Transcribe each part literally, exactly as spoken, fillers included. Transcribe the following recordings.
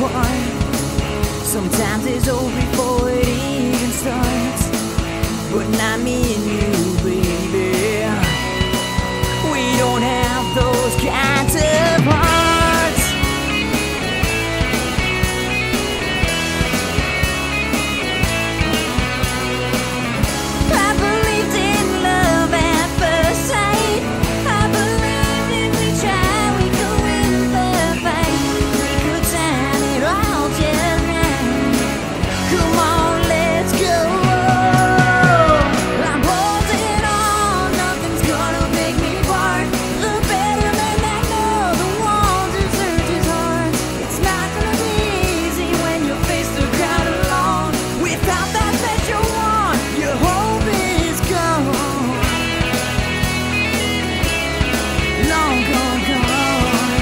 apart. Sometimes it's over before it even starts. But not me and you, baby. We don't have those kinds of hearts. I believed in love at first sight. I believed if we tried we could win the fight. We could time it all just right. Come on, let's go. I'm holding on, nothing's gonna break me apart. The better man that know, the one who searches his heart. It's not gonna be easy when you face the crowd alone. Without that special one, your hope is gone. Long gone, gone.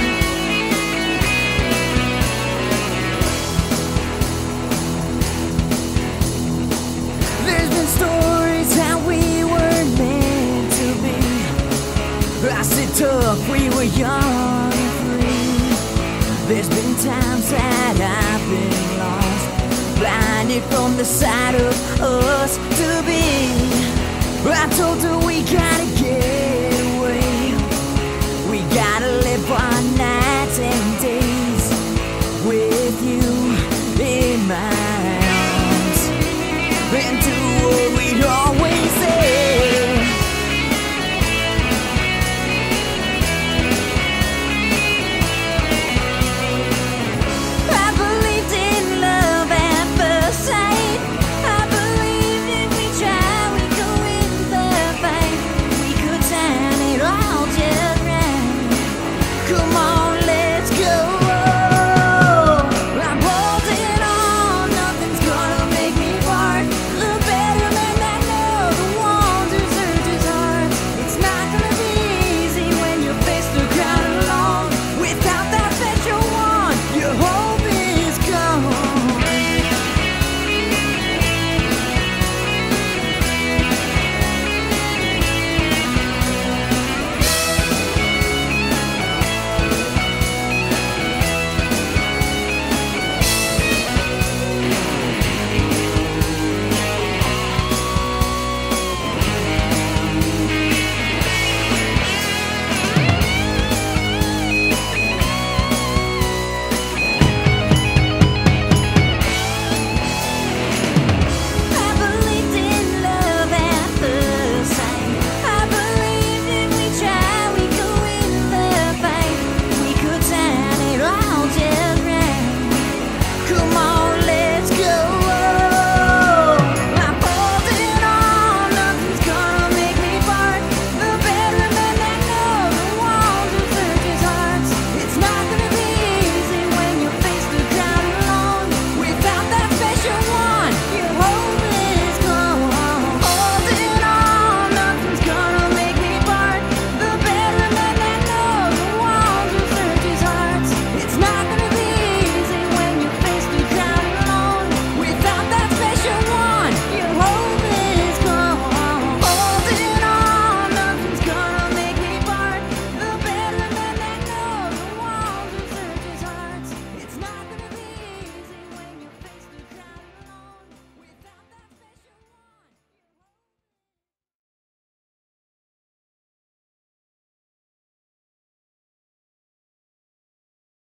There's been stories how we were meant to be. I said tough, we were young and free. There's been times that I've been lost, blinded from the sight of us to be. I told her we gotta get away. We gotta live our nights and days with you in my arms, and do what we'd always say. I believed in love at first sight. I believed if we tried we could win the fight. We could time it all just right. Come on.